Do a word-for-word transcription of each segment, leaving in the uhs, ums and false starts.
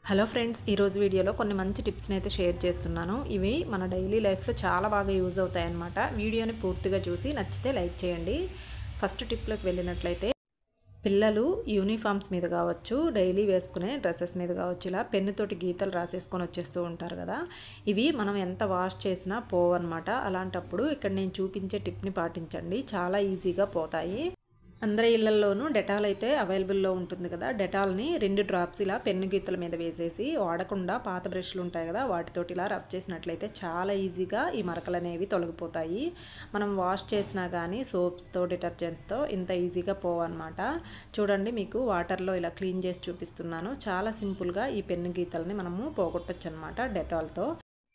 Hello friends, ఈ రోజు వీడియోలో కొన్ని మంచి టిప్స్ని అయితే షేర్ చేస్తున్నాను. ఇవి మన డైలీ లైఫ్లో చాలా బాగా యూజ్ అవుతాయి అన్నమాట. వీడియోని పూర్తిగా చూసి నచ్చితే లైక్ చేయండి. ఫస్ట్ టిప్లోకి వెళ్ళినట్లయితే, పిల్లలు యూనిఫామ్స్ మీద కావచ్చు, డైలీ వేసుకునే డ్రెస్సెస్ మీద కావచ్చు, ఇలా పెన్నుతోటి గీతలు రాసేసుకొని వచ్చేస్తూ ఉంటారు కదా. ఇవి మనం ఎంత వాష్ చేసినా పోవన్నమాట. అలాంటప్పుడు ఇక్కడ నేను చూపించే టిప్ని పాటించండి, చాలా ఈజీగా పోతాయి. అందరి ఇళ్లల్లోనూ డెటాల్ అయితే అవైలబుల్లో ఉంటుంది కదా. డెటాల్ని రెండు డ్రాప్స్ ఇలా పెన్ను గీతల మీద వేసేసి, వాడకుండా పాత బ్రష్లు ఉంటాయి కదా, వాటితోటి ఇలా రబ్ చేసినట్లయితే చాలా ఈజీగా ఈ మరకలు అనేవి తొలగిపోతాయి. మనం వాష్ చేసినా కానీ సోప్స్తో, డిటర్జెంట్స్తో ఇంత ఈజీగా పోవన్నమాట. చూడండి, మీకు వాటర్లో ఇలా క్లీన్ చేసి చూపిస్తున్నాను. చాలా సింపుల్గా ఈ పెన్ను గీతల్ని మనము పోగొట్టచ్చు అనమాట డెటాల్తో.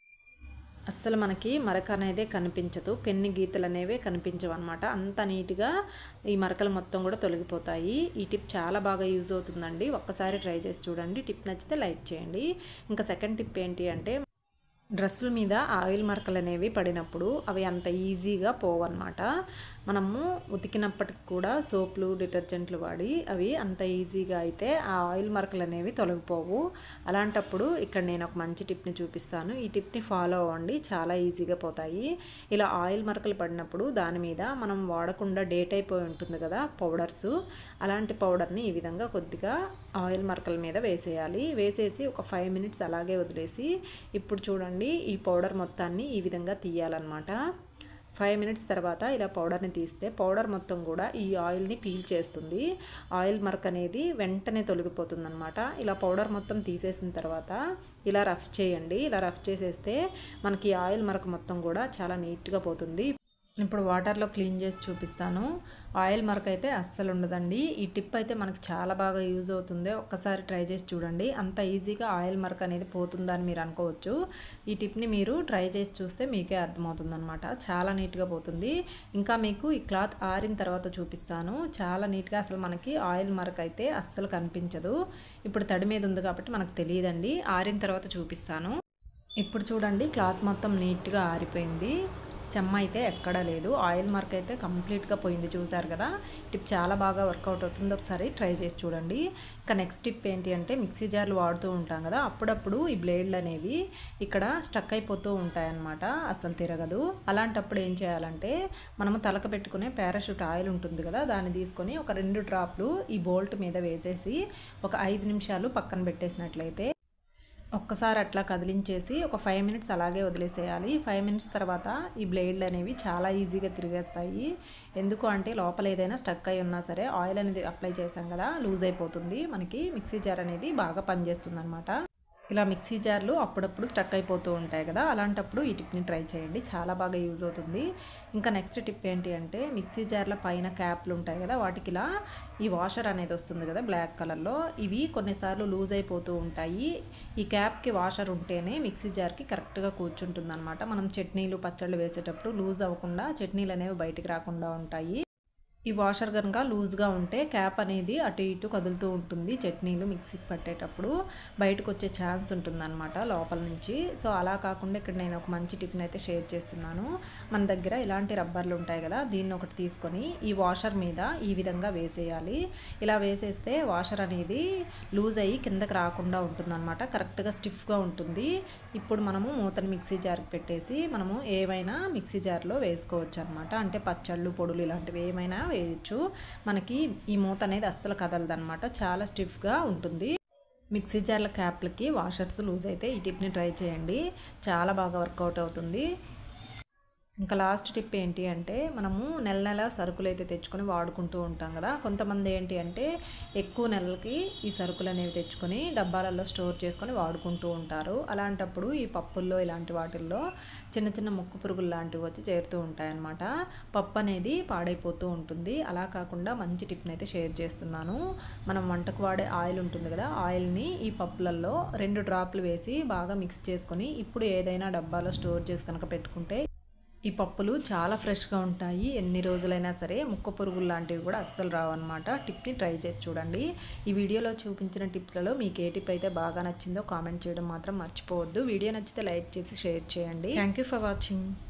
అస్సలు మనకి మరక అనేది కనిపించదు, పెన్ను గీతలు అనేవి కనిపించవు అనమాట. అంత నీట్గా ఈ మరకలు మొత్తం కూడా తొలగిపోతాయి. ఈ టిప్ చాలా బాగా యూజ్ అవుతుందండి. ఒక్కసారి ట్రై చేసి చూడండి. టిప్ నచ్చితే లైక్ చేయండి. ఇంకా సెకండ్ టిప్ ఏంటి అంటే, డ్రెస్సుల మీద ఆయిల్ మరకలు అనేవి పడినప్పుడు అవి అంత ఈజీగా పోవన్నమాట. మనము ఉతికినప్పటికి కూడా సోపులు, డిటర్జెంట్లు వాడి అవి అంత ఈజీగా అయితే ఆ ఆయిల్ మరకలు అనేవి తొలగిపోవు. అలాంటప్పుడు ఇక్కడ నేను ఒక మంచి టిప్ని చూపిస్తాను. ఈ టిప్ని ఫాలో అవ్వండి, చాలా ఈజీగా పోతాయి. ఇలా ఆయిల్ మరకలు పడినప్పుడు దాని మీద మనం వాడకుండా డేట్ అయిపోయి ఉంటుంది కదా పౌడర్స్, అలాంటి పౌడర్ని ఈ విధంగా కొద్దిగా ఆయిల్ మరకల మీద వేసేయాలి. వేసేసి ఒక ఫైవ్ మినిట్స్ అలాగే వదిలేసి, ఇప్పుడు చూడండి ఈ పౌడర్ మొత్తాన్ని ఈ విధంగా తీయాలన్నమాట. ఫైవ్ మినిట్స్ తర్వాత ఇలా పౌడర్ని తీస్తే పౌడర్ మొత్తం కూడా ఈ ఆయిల్ని పీల్ చేస్తుంది. ఆయిల్ మరక అనేది వెంటనే తొలగిపోతుంది అనమాట. ఇలా పౌడర్ మొత్తం తీసేసిన తర్వాత ఇలా రఫ్ చేయండి. ఇలా రఫ్ చేసేస్తే మనకి ఆయిల్ మరక మొత్తం కూడా చాలా నీట్గా పోతుంది. ఇప్పుడు వాటర్లో క్లీన్ చేసి చూపిస్తాను. ఆయిల్ మరక అయితే అస్సలు ఉండదండి. ఈ టిప్ అయితే మనకు చాలా బాగా యూజ్ అవుతుంది. ఒక్కసారి ట్రై చేసి చూడండి. అంత ఈజీగా ఆయిల్ మరక అనేది పోతుందని మీరు అనుకోవచ్చు. ఈ టిప్ని మీరు ట్రై చేసి చూస్తే మీకే అర్థమవుతుంది అనమాట. చాలా నీట్గా పోతుంది. ఇంకా మీకు ఈ క్లాత్ ఆరిన తర్వాత చూపిస్తాను. చాలా నీట్గా అసలు మనకి ఆయిల్ మరక అయితే అస్సలు కనిపించదు. ఇప్పుడు తడి మీద ఉంది కాబట్టి మనకు తెలియదండి. ఆరిన తర్వాత చూపిస్తాను. ఇప్పుడు చూడండి, క్లాత్ మొత్తం నీట్గా ఆరిపోయింది. చెమ్మ అయితే ఎక్కడా లేదు. ఆయిల్ మార్క్ అయితే కంప్లీట్గా పోయింది. చూసారు కదా, టిప్ చాలా బాగా వర్కౌట్ అవుతుంది. ఒకసారి ట్రై చేసి చూడండి. ఇంకా నెక్స్ట్ టిప్ ఏంటి అంటే, మిక్సీ జార్లు వాడుతూ ఉంటాం కదా, అప్పుడప్పుడు ఈ బ్లేడ్లు అనేవి ఇక్కడ స్టక్ అయిపోతూ ఉంటాయన్నమాట, అసలు తిరగదు. అలాంటప్పుడు ఏం చేయాలంటే, మనము తలక పెట్టుకునే పారాషూట్ ఆయిల్ ఉంటుంది కదా, దాన్ని తీసుకొని ఒక రెండు డ్రాప్లు ఈ బోల్ట్ మీద వేసేసి ఒక ఐదు నిమిషాలు పక్కన పెట్టేసినట్లయితే, ఒక్కసారి అట్లా కదిలించేసి ఒక ఫైవ్ మినిట్స్ అలాగే వదిలేసేయాలి. ఫైవ్ మినిట్స్ తర్వాత ఈ బ్లేడ్లు అనేవి చాలా ఈజీగా తిరిగేస్తాయి. ఎందుకు అంటే, లోపల ఏదైనా స్టక్ అయి ఉన్నా సరే ఆయిల్ అనేది అప్లై చేసాం కదా, లూజ్ అయిపోతుంది. మనకి మిక్సీ జార్ అనేది బాగా పనిచేస్తుంది అనమాట. ఇలా మిక్సీ జార్లు అప్పుడప్పుడు స్టక్ అయిపోతూ ఉంటాయి కదా, అలాంటప్పుడు ఈ టిప్ని ట్రై చేయండి, చాలా బాగా యూజ్ అవుతుంది. ఇంకా నెక్స్ట్ టిప్ ఏంటి అంటే, మిక్సీ జార్ల పైన క్యాప్లు ఉంటాయి కదా, వాటికి ఇలా ఈ వాషర్ అనేది వస్తుంది కదా బ్లాక్ కలర్లో, ఇవి కొన్నిసార్లు లూజ్ అయిపోతూ ఉంటాయి. ఈ క్యాప్కి వాషర్ ఉంటేనే మిక్సీ జార్కి కరెక్ట్గా కూర్చుంటుంది అనమాట. మనం చట్నీలు, పచ్చళ్ళు వేసేటప్పుడు లూజ్ అవ్వకుండా, చట్నీలు అనేవి బయటికి రాకుండా ఉంటాయి. ఈ వాషర్ కనుక లూజ్గా ఉంటే క్యాప్ అనేది అటు ఇటు కదులుతూ ఉంటుంది. చట్నీలు మిక్సీకి పట్టేటప్పుడు బయటకు వచ్చే ఛాన్స్ ఉంటుందన్నమాట లోపల నుంచి. సో అలా కాకుండా ఇక్కడ నేను ఒక మంచి టిప్ని అయితే షేర్ చేస్తున్నాను. మన దగ్గర ఇలాంటి రబ్బర్లు ఉంటాయి కదా, దీన్ని ఒకటి తీసుకొని ఈ వాషర్ మీద ఈ విధంగా వేసేయాలి. ఇలా వేసేస్తే వాషర్ అనేది లూజ్ అయ్యి కిందకి రాకుండా ఉంటుందన్నమాట, కరెక్ట్గా స్టిఫ్గా ఉంటుంది. ఇప్పుడు మనము మూతను మిక్సీ జార్కి పెట్టేసి మనము ఏవైనా మిక్సీ జార్లో వేసుకోవచ్చు అనమాట. అంటే పచ్చళ్ళు, పొడులు ఇలాంటివి ఏమైనా వేయచ్చు. మనకి ఈ మూత అనేది అస్సలు కదలదన్నమాట, చాలా స్టిఫ్గా ఉంటుంది. మిక్సీ జార్ల క్యాప్లకి వాషర్స్ లూజ్ అయితే ఈ టిప్ని ట్రై చేయండి, చాలా బాగా వర్కౌట్ అవుతుంది. ఇంకా లాస్ట్ టిప్ ఏంటి అంటే, మనము నెల నెల సరుకులు అయితే తెచ్చుకొని వాడుకుంటూ ఉంటాం కదా, కొంతమంది ఏంటి అంటే ఎక్కువ నెలలకి ఈ సరుకులు అనేవి తెచ్చుకొని డబ్బాలలో స్టోర్ చేసుకొని వాడుకుంటూ ఉంటారు. అలాంటప్పుడు ఈ పప్పుల్లో ఇలాంటి వాటిల్లో చిన్న చిన్న ముక్కు పురుగులు లాంటివి వచ్చి చేరుతూ ఉంటాయన్నమాట. పప్పు అనేది పాడైపోతూ ఉంటుంది. అలా కాకుండా మంచి టిప్ని అయితే షేర్ చేస్తున్నాను. మనం వంటకు వాడే ఆయిల్ ఉంటుంది కదా, ఆయిల్ని ఈ పప్పులలో రెండు డ్రాప్లు వేసి బాగా మిక్స్ చేసుకొని ఇప్పుడు ఏదైనా డబ్బాలో స్టోర్ చేసి కనుక పెట్టుకుంటే ఈ పప్పులు చాలా ఫ్రెష్గా ఉంటాయి. ఎన్ని రోజులైనా సరే ముక్క పురుగులు లాంటివి కూడా అస్సలు రావన్నమాట. టిప్ని ట్రై చేసి చూడండి. ఈ వీడియోలో చూపించిన టిప్స్లలో మీకు ఏ టిప్ అయితే బాగా నచ్చిందో కామెంట్ చేయడం మాత్రం మర్చిపోవద్దు. వీడియో నచ్చితే లైక్ చేసి షేర్ చేయండి. Thank you for watching.